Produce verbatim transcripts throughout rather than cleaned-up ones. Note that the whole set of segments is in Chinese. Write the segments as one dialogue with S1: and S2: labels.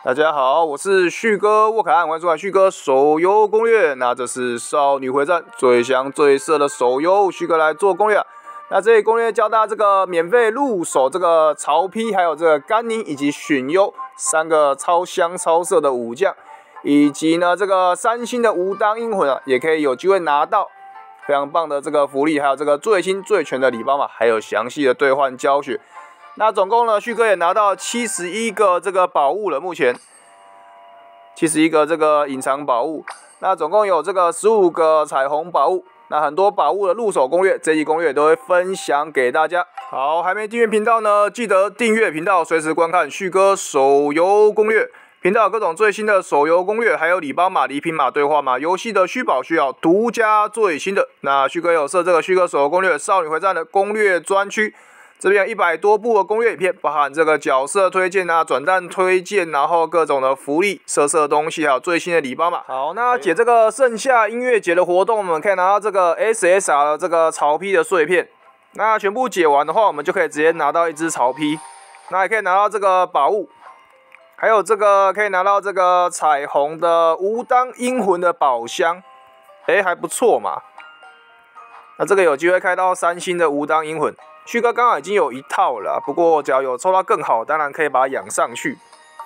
S1: 大家好，我是旭哥沃凯安，欢迎收看旭哥手游攻略。那这是少女回战最香最色的手游，旭哥来做攻略。那这里攻略教大家这个免费入手这个曹丕，还有这个甘宁以及荀攸三个超香超色的武将，以及呢这个三星的无当阴魂啊，也可以有机会拿到非常棒的这个福利，还有这个最新最全的礼包嘛，还有详细的兑换教学。那总共呢，旭哥也拿到七十一个这个宝物了，目前七十一个这个隐藏宝物。那总共有这个十五个彩虹宝物。那很多宝物的入手攻略，这一攻略都会分享给大家。好，还没订阅频道呢，记得订阅频道，随时观看旭哥手游攻略。频道有各种最新的手游攻略，还有礼包码、礼品码、兑换码、游戏的虚宝需要独家最新的。那旭哥有设这个旭哥手游攻略少女回战的攻略专区。这边有一百多部的攻略影片，包含这个角色推荐啊、转蛋推荐，然后各种的福利、色色东西，还有最新的礼包嘛。好，那解这个盛夏音乐节的活动，我们可以拿到这个 S S R 的这个曹丕的碎片。那全部解完的话，我们就可以直接拿到一只曹丕。那也可以拿到这个宝物，还有这个可以拿到这个彩虹的无当阴魂的宝箱，哎，还不错嘛。那这个有机会开到三星的无当阴魂。旭哥刚好已经有一套了，不过只要有抽到更好，当然可以把它养上去。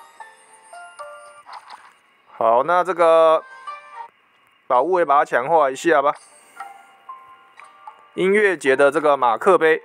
S1: 好，那这个宝物也把它强化一下吧。音乐节的这个马克杯，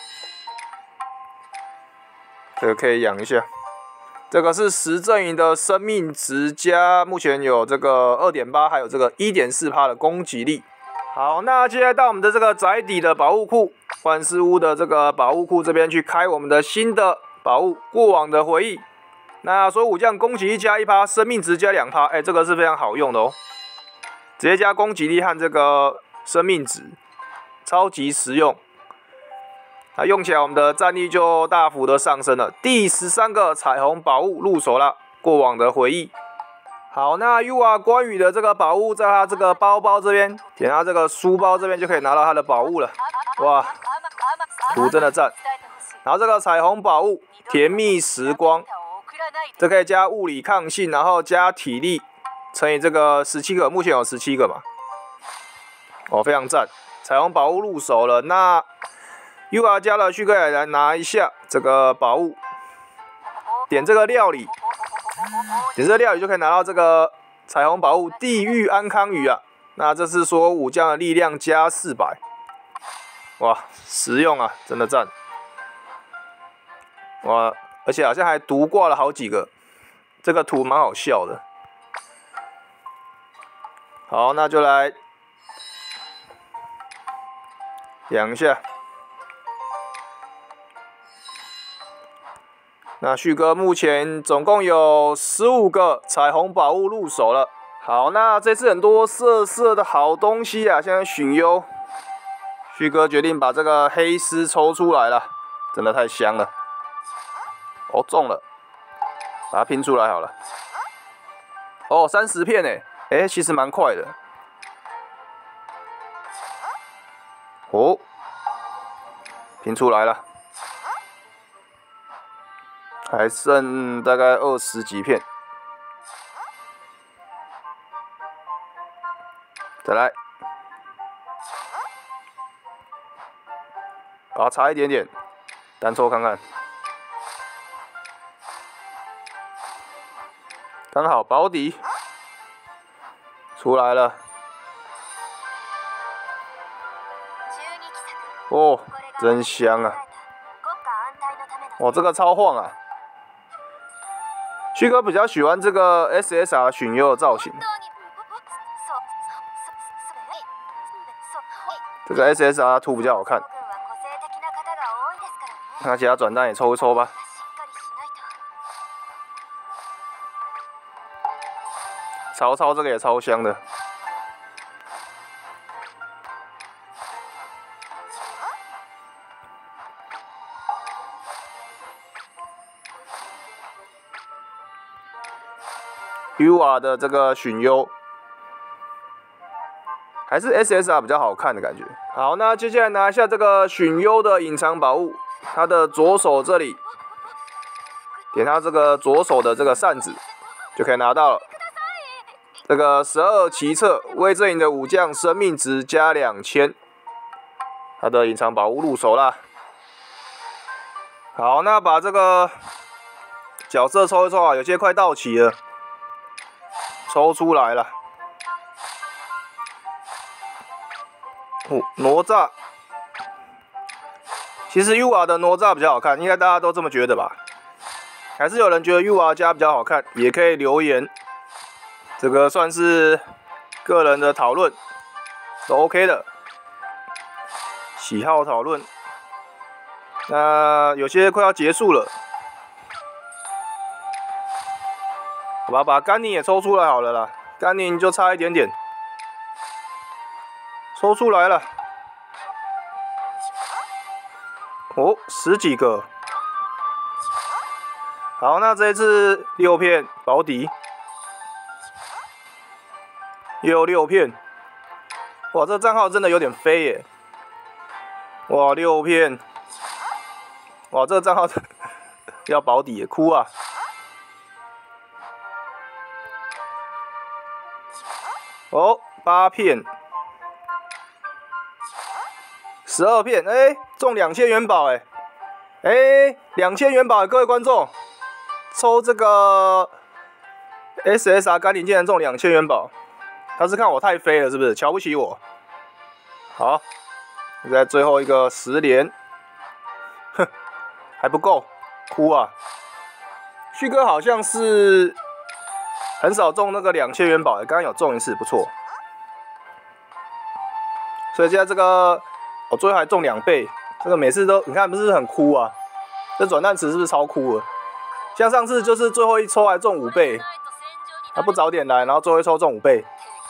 S1: 这个可以养一下。这个是十阵营的生命值加，目前有这个 二点八， 还有这个 一点四 的攻击力。好，那接下来到我们的这个宅邸的宝物库，幻视屋的这个宝物库这边去开我们的新的宝物，过往的回忆。那所有武将攻击力加一趴，生命值加两趴，哎，这个是非常好用的哦，直接加攻击力和这个生命值，超级实用。那用起来我们的战力就大幅的上升了。第十三个彩虹宝物入手了，过往的回忆。好，那 U R 关羽的这个宝物，在他这个包包这边，点他这个书包这边就可以拿到他的宝物了。哇，图真的赞。然后这个彩虹宝物，甜蜜时光，这可以加物理抗性，然后加体力，乘以这个十七个，目前有十七个嘛。哦，非常赞。彩虹宝物入手了，那 U R 加了，旭哥也来拿一下这个宝物，点这个料理。点这料理就可以拿到这个彩虹宝物地狱安康鱼啊！那这是说武将的力量加四百，哇，实用啊，真的赞！哇，而且好像还独挂了好几个，这个图蛮好笑的。好，那就来养一下。那旭哥目前总共有十五个彩虹宝物入手了。好，那这次很多色色的好东西啊，像荀攸，旭哥决定把这个黑丝抽出来了，真的太香了。哦，中了，把它拼出来好了。哦，三十片诶，诶，其实蛮快的。哦，拼出来了。还剩大概二十几片，再来，把它差一点点，单抽看看，刚好保底出来了。哦，真香啊！哇，这个超晃啊！旭哥比较喜欢这个 S S R 荀攸的造型，这个 S S R 图比较好看。那其他转蛋也抽一抽吧。曹操这个也超香的。U R 的这个荀攸，还是 S S R 比较好看的感觉。好，那接下来拿一下这个荀攸的隐藏宝物，它的左手这里，点它这个左手的这个扇子， 就可以拿到了。这个十二奇策威震营的武将生命值加两千，他的隐藏宝物入手啦。好，那把这个角色抽一抽啊，有些快到齐了，抽出来了。哦，哪吒。其实 U R 的哪吒比较好看，应该大家都这么觉得吧？还是有人觉得 U R 加比较好看，也可以留言。这个算是个人的讨论，都 OK 的。喜好讨论。那有些快要结束了，好吧，把甘宁也抽出来好了啦。甘宁就差一点点，抽出来了。哦，十几个。好，那这一次六片保底，又六片。哇，这账号真的有点飞耶！哇，六片。哇，这个账号要保底耶，哭啊！哦，八片，十二片，哎、欸，中两千元宝，哎，哎，两千元宝，各位观众，抽这个 S S R 甘宁竟然中两千元宝，他是看我太飞了，是不是？瞧不起我？好，在最后一个十连，哼。还不够，哭啊！旭哥好像是很少中那个两千元宝，刚刚有中一次，不错。所以现在这个我最后还中两倍，这个每次都你看不是很哭啊？这转蛋池是不是超哭了？像上次就是最后一抽还中五倍，他不早点来，然后最后一抽中五倍，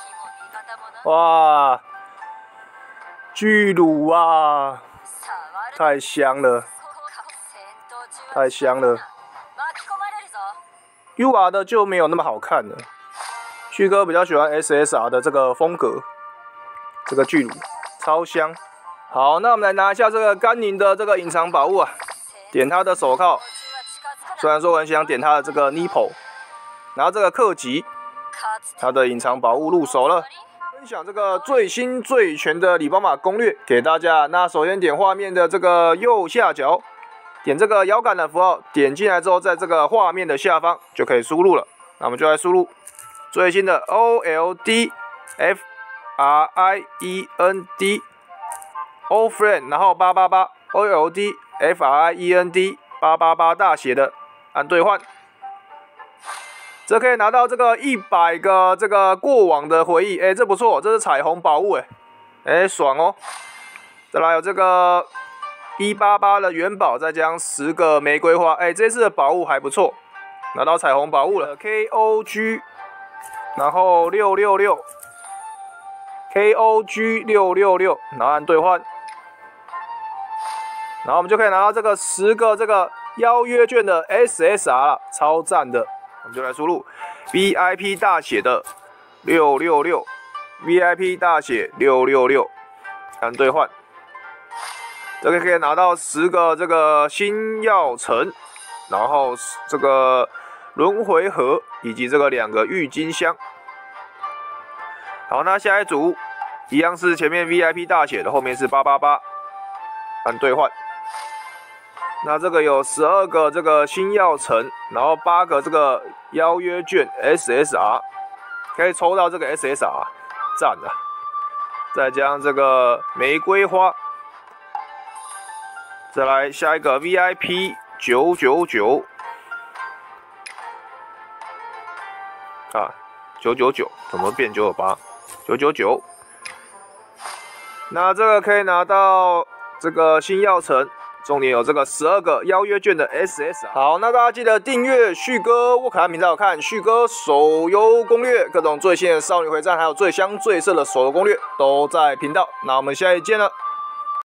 S1: 哇！巨乳啊，太香了！太香了 ，U R 的就没有那么好看了。旭哥比较喜欢 S S R 的这个风格，这个巨乳超香。好，那我们来拿一下这个甘宁的这个隐藏宝物啊，点他的手铐。虽然说我很想点他的这个 Nipple， 然后这个克吉，他的隐藏宝物入手了。分享这个最新最全的礼包码攻略给大家。那首先点画面的这个右下角。点这个摇杆的符号，点进来之后，在这个画面的下方就可以输入了。那我们就来输入最新的 O L D F R I E N D O Friend， 然后八八八 O L D F R I E N D 八八八大写的，按兑换，这可以拿到这个一百个这个过往的回忆，哎，这不错，这是彩虹宝物，哎，哎，爽哦！再来有这个。一八八的元宝，再加上十个玫瑰花，哎，这次的宝物还不错，拿到彩虹宝物了。K O G， 然后六六六 ，K O G 六六六，然后按兑换，然后我们就可以拿到这个十个这个邀约券的 S S R 了，超赞的。我们就来输入 V I P 大写的六六六 ，V I P 大写六六六，按兑换。这个可以拿到十个这个星耀城，然后这个轮回盒以及这个两个郁金香。好，那下一组一样是前面 V I P 大写的，后面是八八八，按兑换。那这个有十二个这个星耀城，然后八个这个邀约券 S S R， 可以抽到这个 S S R， 赞啊！再加上这个玫瑰花。再来下一个 V I P 九九九啊，九九九怎么变九九八？九九九。那这个可以拿到这个星耀城，重点有这个十二个邀约券的 S S。好，那大家记得订阅旭哥沃卡频道，看旭哥手游攻略，各种最新的少女回战，还有最香最色的手游攻略都在频道。那我们下一见了。